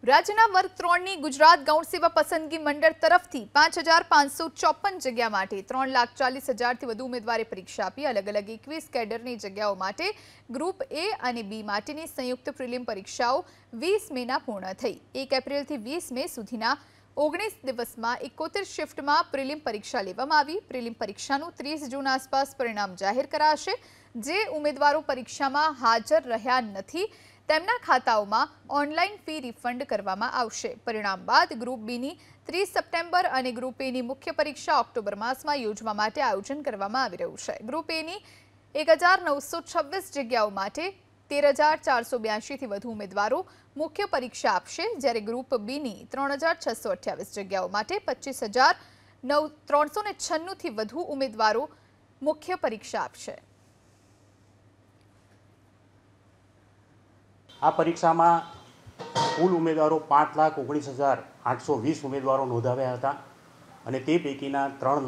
રાજ્યના વર્ગ 3ની ગુજરાત ગૌણ સેવા પસંદગી મંડળ તરફથી 5554 જગ્યા માટે 3,40,000થી વધુ ઉમેદવારે પરીક્ષા આપી અલગ અલગ 21 કેડરની જગ્યાઓ માટે ગ્રુપ એ અને બી માટેની સંયુક્ત પ્રિલિમ પરીક્ષાઓ 20 મેના પૂર્ણ થઈ। 1 એપ્રિલથી 20 મે સુધીના 19 દિવસમાં 71 શિફ્ટમાં પ્રિલિમ પરીક્ષા લેવામાં આવી। પ્રિલિમ પરીક્ષાનું 30 જૂન આસપાસ પરિણામ જાહેર કરાશે। જે ઉમેદવારો પરીક્ષામાં હાજર રહ્યા નથી તેમના ખાતાઓમાં ઓનલાઈન ફી રિફંડ કરવામાં આવશે। પરિણામ બાદ ગ્રુપ બીની 30 સપ્ટેમ્બર અને ગ્રુપ એની મુખ્ય પરીક્ષા ઓક્ટોબર માસમાં યોજવા માટે આયોજન કરવામાં આવી રહ્યું છે। ગ્રુપ એની 1926 જગ્યાઓ માટે 13,482થી વધુ ઉમેદવારો મુખ્ય પરીક્ષા આપશે, જ્યારે ગ્રુપ બીની 3,628 જગ્યાઓ માટે 25,396થી વધુ ઉમેદવારો મુખ્ય પરીક્ષા આપશે। આ પરીક્ષામાં કુલ ઉમેદવારો 5,19,820 ઉમેદવારો નોંધાવ્યા હતા અને તે પૈકીના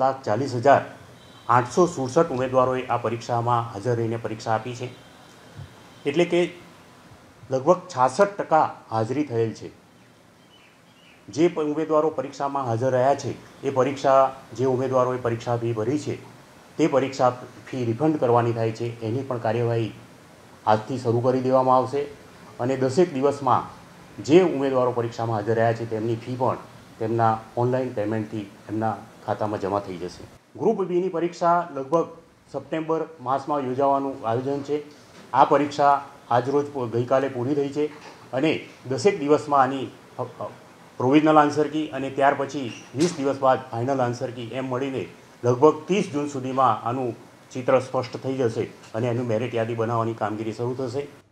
3,40,867 ઉમેદવારોએ આ પરીક્ષામાં હાજર રહીને પરીક્ષા આપી છે। એટલે કે લગભગ 66% હાજરી થયેલ છે। જે ઉમેદવારો પરીક્ષામાં હાજર રહ્યા છે એ જે ઉમેદવારોએ પરીક્ષા ફી ભરી છે તે પરીક્ષા ફી રિફંડ કરવાની થાય છે એની પણ કાર્યવાહી આજથી શરૂ કરી દેવામાં આવશે અને 10 દિવસમાં જે ઉમેદવારો પરીક્ષામાં હાજર રહ્યા છે તેમની ફી પણ તેમના ઓનલાઈન પેમેન્ટથી એમના ખાતામાં જમા થઈ જશે। ગ્રુપ બીની પરીક્ષા લગભગ સપ્ટેમ્બર માસમાં યોજાવાનું આયોજન છે। આ પરીક્ષા આજરોજ ગઈકાલે પૂરી થઈ છે અને 10 દિવસમાં આની પ્રોવિઝનલ આન્સર કી અને ત્યાર પછી 20 દિવસ બાદ ફાઇનલ આન્સર કી એમ મળીને લગભગ 30 જૂન સુધીમાં આનું ચિત્ર સ્પષ્ટ થઈ જશે અને એનું મેરિટ યાદી બનાવવાની કામગીરી શરૂ થશે।